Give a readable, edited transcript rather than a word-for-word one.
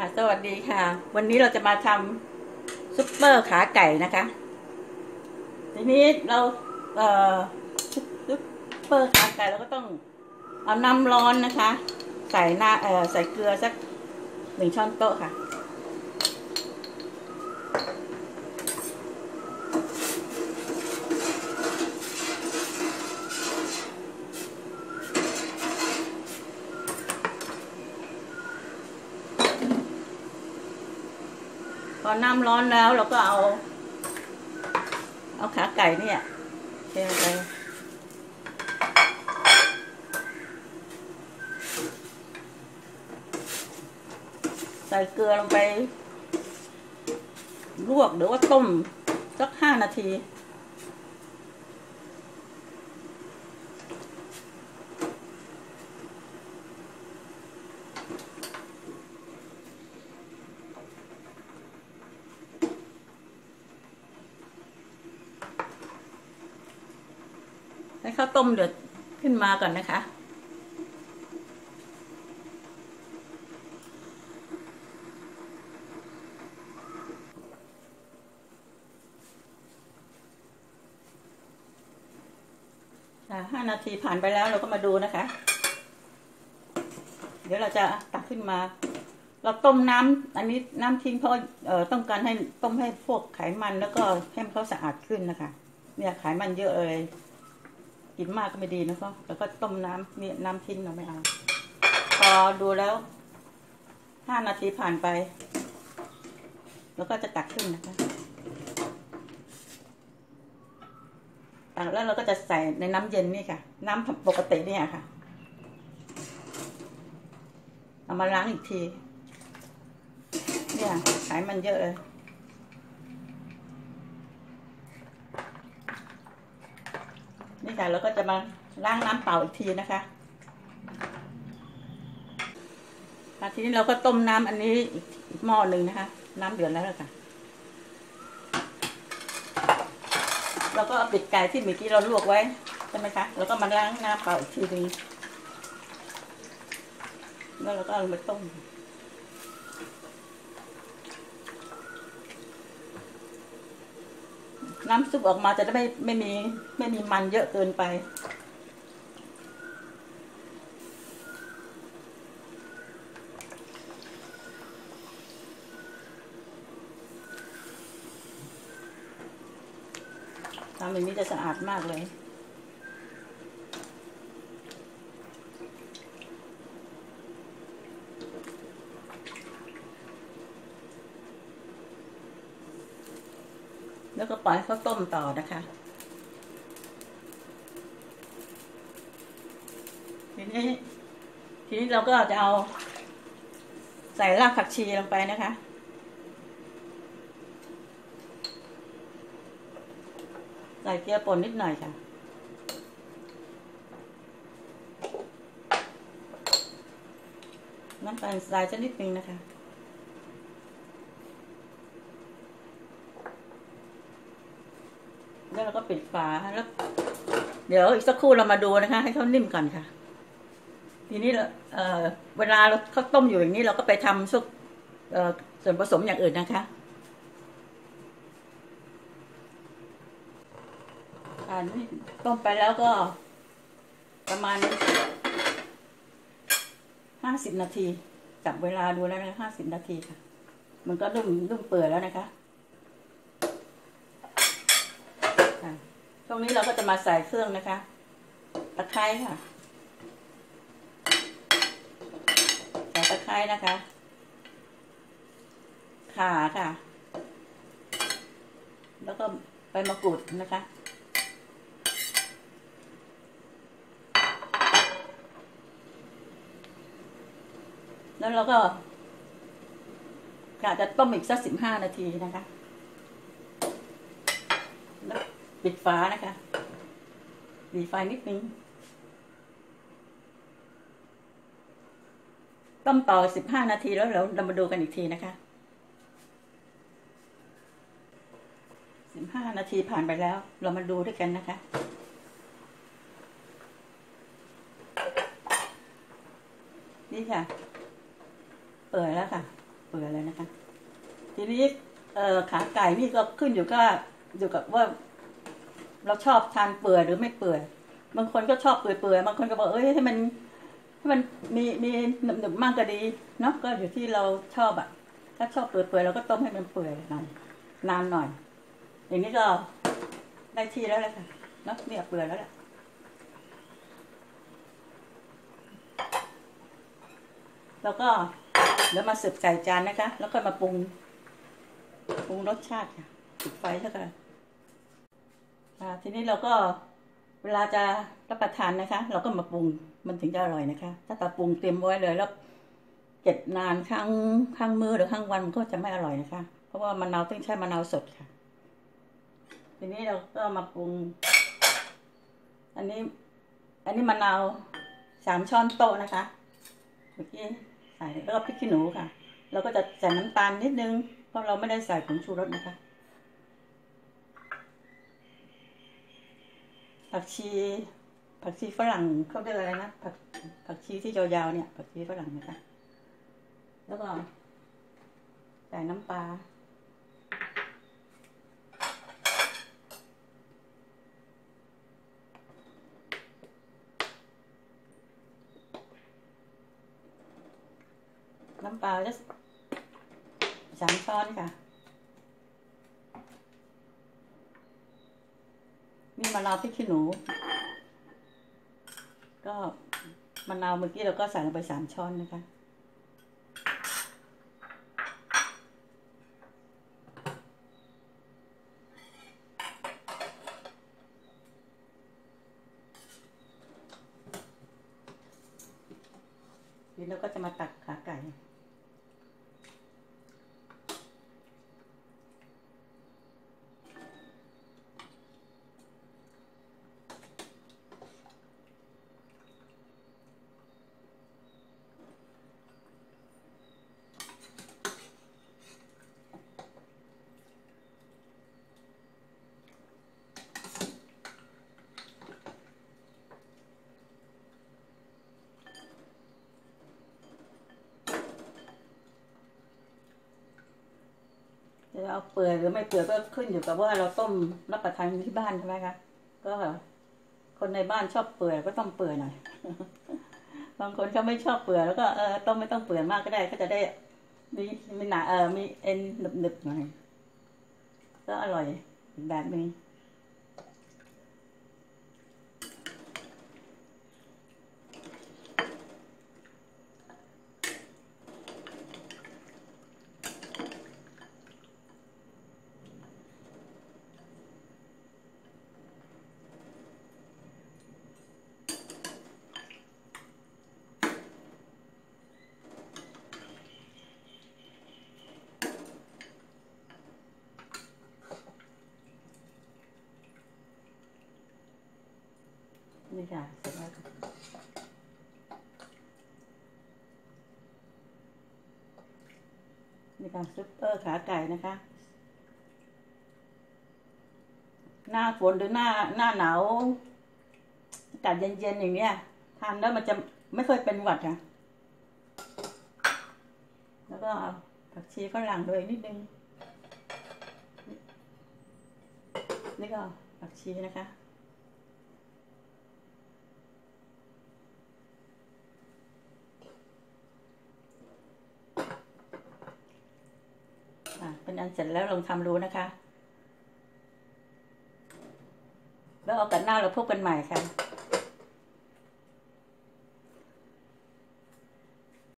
สวัสดีค่ะวันนี้เราจะมาทำซุปเปอร์ขาไก่นะคะทีนี้เราซุปเปอร์ขาไก่เราก็ต้องเอาน้ำร้อนนะคะใส่ใส่เกลือสัก1 ช้อนโต๊ะค่ะพอน้ำร้อนแล้วเราก็เอาขาไก่เนี่ยเทลงไปใส่เกลือลงไปลวกหรือว่าต้มสัก5 นาทีให้ข้าวต้มเดือดขึ้นมาก่อนนะคะ5 นาทีผ่านไปแล้วเราก็มาดูนะคะเดี๋ยวเราจะตักขึ้นมาเราต้มน้ำอันนี้น้ำทิ้งเพราะต้องการให้ต้มให้พวกไขมันแล้วก็ให้เขาสะอาดขึ้นนะคะเนี่ยไขมันเยอะเลยกินมากก็ไม่ดีนะคะแล้วก็ต้มน้ำนี่น้ำทิ้งเราไม่เอาพอดูแล้ว5 นาทีผ่านไปแล้วก็จะตักขึ้นนะคะตักแล้วเราก็จะใส่ในน้ำเย็นนี่ค่ะน้ำปกติเนี่ยค่ะเอามาล้างอีกทีเนี่ยไขมันเยอะเลยนี่ค่ะเราก็จะมาล้างน้ำเปล่าอีกทีนะคะทีนี้เราก็ต้มน้ำอันนี้อีกหม้อหนึ่งนะคะน้ำเดือดแล้วค่ะเราก็เอาปิดไก่ที่เมื่อกี้เราลวกไว้ใช่ไหมคะแล้วก็มาล้างน้ำเปล่าอีกทีนึงแล้วเราก็เอาไปต้มน้ำซุปออกมาจะได้ไม่มีมันเยอะเกินไปทำอย่างนี้จะสะอาดมากเลยแล้วก็ปล่อยเขาต้มต่อนะคะทีนี้เราก็จะเอาใส่รากผักชีลงไปนะคะใส่เกลือป่นนิดหน่อยค่ะน้ำตาลทรายสักนิดนึงนะคะแล้วเราก็ปิดฝาแล้วเดี๋ยวอีกสักครู่เรามาดูนะคะให้เขานิ่มก่อนค่ะทีนี้เวลาเขาต้มอยู่อย่างนี้เราก็ไปทำส่วนผสมอย่างอื่นนะคะนี่ต้มไปแล้วก็ประมาณ50 นาทีจับเวลาดูแล้วนะ50 นาทีค่ะมันก็นุ่มเปื่อยแล้วนะคะช่วงนี้เราก็จะมาใส่เครื่องนะคะตะไคร้ค่ะใส่ตะไคร้นะคะข่าค่ะแล้วก็ใบมะกรูดนะคะแล้วเราก็กะจะต้มอีกสัก15 นาทีนะคะแล้วปิดฝานะคะปิดไฟนิดนึงต้มต่อ15 นาทีแล้วเรามาดูกันอีกทีนะคะ15 นาทีผ่านไปแล้วเรามาดูด้วยกันนะคะนี่ค่ะเปิดแล้วค่ะปื่อยเลยนะคะทีนี้ขาไก่นี่ก็ขึ้นอยู่กับว่าเราชอบทานเปื่อยหรือไม่เปื่อยบางคนก็ชอบเปื่อยบางคนก็บอกให้มันมีหนึบๆมากก็ดีเนาะก็อยู่ที่เราชอบอ่ะถ้าชอบเปื่อยเราก็ต้มให้มันเปื่อยหน่อยนานหน่อยอย่างนี้ก็ได้ที่แล้วแหละค่ะเนาะเนี่ยเปื่อยแล้วแหละแล้วก็เดี๋ยวมาสืบใส่จานนะคะแล้วก็มาปรุงรสชาติค่ะปิดไฟแล้วกันทีนี้เราก็เวลาจะรับประทานนะคะเราก็มาปรุงมันถึงจะอร่อยนะคะถ้าเราปรุงเตรียมไว้เลยแล้วเก็บนานข้างมือหรือข้างวันก็จะไม่อร่อยนะคะเพราะว่ามะนาวต้องใช้มะนาวสดค่ะทีนี้เราก็มาปรุงอันนี้มะนาว3 ช้อนโต๊ะนะคะเมื่อกี้ใส่แล้วก็พริกขี้หนูค่ะเราก็จะใส่น้ำตาลนิดนึงเพราะเราไม่ได้ใส่ผงชูรสนะคะผักชีฝรั่งเขาเรียกอะไรนะผักชีที่ยาวๆเนี่ยผักชีฝรั่งนะคะแล้วก็ใส่น้ำปลาจะ3 ช้อนค่ะมีมะนาวพริกขี้หนูก็มะนาวเมื่อกี้เราก็ใส่ลงไป3 ช้อนนะคะทีนี้เราก็จะมาตักขาไก่จะเอาเปื่อยหรือไม่เปื่อยก็ขึ้นอยู่กับว่าเราต้มรับประทานที่บ้านใช่ไหมคะก็คนในบ้านชอบเปื่อยก็ต้องเปื่อยหน่อยบางคนเขาไม่ชอบเปื่อยแล้วก็ต้มไม่ต้องเปื่อยมากก็ได้ก็จะได้มีหนามีเอ็นหนึบๆหน่อยก็อร่อยอีกแบบนึงนี่ค่ะเสร็จแล้วนี่ค่ะซุปเปอร์ขาไก่นะคะหน้าฝนหรือหน้าหนาวอากาศเย็นๆอย่างเนี้ยทานแล้วมันจะไม่เคยเป็นหวัดค่ะแล้วก็ผักชีฝรั่งด้วยนิดนึงนี่ก็ผักชีนะคะเป็นอันเสร็จแล้วลองทำดูนะคะแล้วโอกาสหน้าเราพบกันใหม่ค่ะ